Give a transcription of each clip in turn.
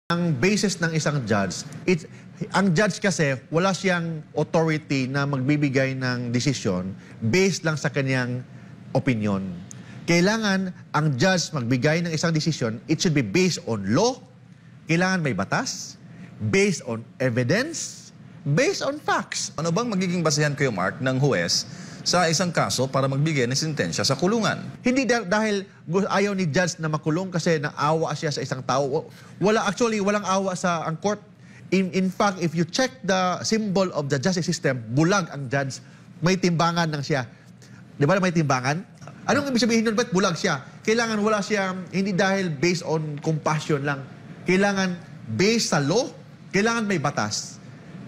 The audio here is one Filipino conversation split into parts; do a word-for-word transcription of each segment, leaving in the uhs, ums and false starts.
Ang basis ng isang judge, it, ang judge kasi wala siyang authority na magbibigay ng desisyon based lang sa kanyang opinion. Kailangan ang judge magbigay ng isang desisyon, it should be based on law, kailangan may batas, based on evidence, based on facts. Ano bang magiging basehan kayo, Mark, ng huwes sa isang kaso para magbigay ng sentensya sa kulungan? Hindi dah dahil ayaw ni judge na makulong kasi naawa siya sa isang tao. Wala, actually, walang awa sa ang court. In, in fact, if you check the symbol of the justice system, bulag ang judge. May timbangan lang siya. Di ba may timbangan? Anong ibig sabihin nun? Ba't bulag siya? Kailangan wala siya, hindi dahil based on compassion lang. Kailangan based sa law, kailangan may batas.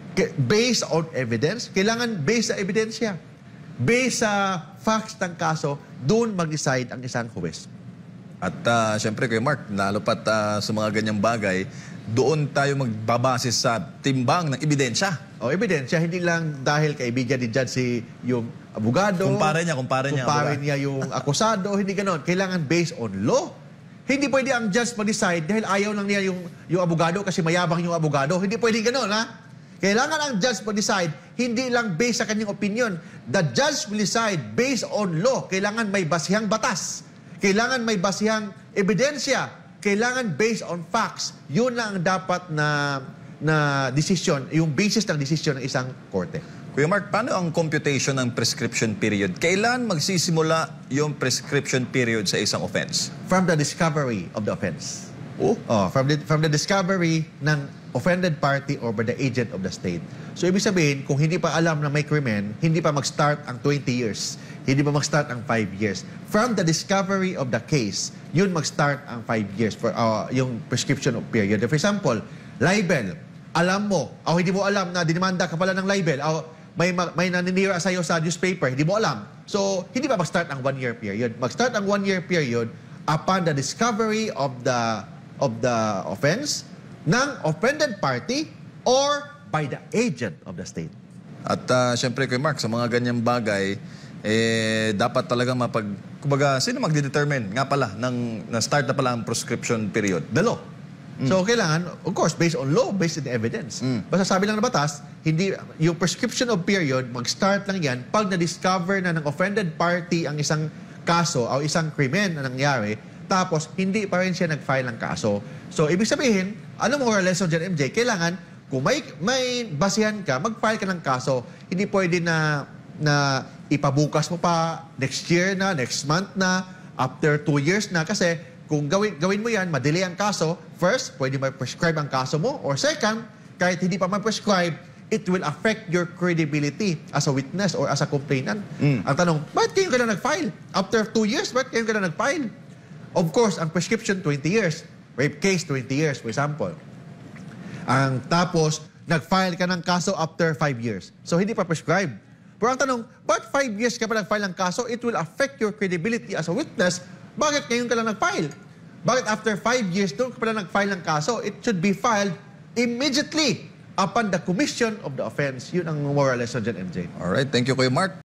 Based on evidence, kailangan based sa ebidensya. Based sa facts ng kaso, doon mag-decide ang isang huwes. At uh, siyempre kayo, Mark, lalo pat uh, sa mga ganyang bagay, doon tayo magbabase sa timbang ng ebidensya. O, ebidensya, hindi lang dahil kaibigan ni judge si yung abogado. Kumpare niya, kumpare niya. Kumpare niya yung akusado, hindi ganon. Kailangan based on law. Hindi pwede ang judge mag-decide dahil ayaw lang niya yung, yung abogado kasi mayabang yung abogado. Hindi pwede ganon, ha? Kailangan ang judge mag-decide, hindi lang based sa kanyang opinion. The judge will decide based on law. Kailangan may basihang batas. Kailangan may basihang ebidensya. Kailangan based on facts. Yun lang ang dapat na, na desisyon, yung basis ng desisyon ng isang korte. Kuya Mark, paano ang computation ng prescription period? Kailan magsisimula yung prescription period sa isang offense? From the discovery of the offense. Oh? Oh, from the, from the discovery ng offended party or by the agent of the state. So, ibig sabihin, kung hindi pa alam na may krimen, hindi pa mag-start ang twenty years. Hindi pa mag-start ang five years. From the discovery of the case, yun mag-start ang five years for uh, yung prescription of period. For example, libel. Alam mo, o hindi mo alam na dinimanda ka pala ng libel, o may, may naninira sa'yo sa newspaper, hindi mo alam. So, hindi pa mag-start ang one-year period. Mag-start ang one-year period upon the discovery of the of the offense ng offended party or by the agent of the state. At uh, siyempre kay Mark, sa mga ganyang bagay, eh, dapat talaga mapag... Kumbaga, sino magdedetermine nga pala ng na-start na pala ang prescription period? The law. Mm. So, kailangan, of course, based on law, based on evidence. Mm. Basta sabi lang ng batas, hindi, yung prescription of period, mag-start lang yan pag na-discover na ng offended party ang isang kaso o isang krimen na nangyari, tapos hindi pa rin siya nag-file ng kaso. So, ibig sabihin, ano mo lesson dyan, M J? Kailangan, kung may, may basihan ka, mag-file ka ng kaso. Hindi pwede na, na ipabukas mo pa next year na, next month na, after two years na. Kasi kung gawin, gawin mo yan, madelay ang kaso, first, pwede ma-prescribe ang kaso mo. Or second, kahit hindi pa ma-prescribe, it will affect your credibility as a witness or as a complainant. Mm. Ang tanong, bakit kayo ka na nag-file? After two years, bakit kayo ka na nag-file? Of course, ang prescription, twenty years. Rape case, twenty years, for example. Ang tapos, nag-file ka ng kaso after five years. So, hindi pa prescribe. Pero ang tanong, ba't five years ka pa nag-file ng kaso? It will affect your credibility as a witness. Bakit ngayon ka lang nag-file? Bakit after five years, doon ka pa lang nag-file ng kaso? It should be filed immediately upon the commission of the offense. Yun ang moral lesson dyan, M J. Alright, thank you, Kuya Mark.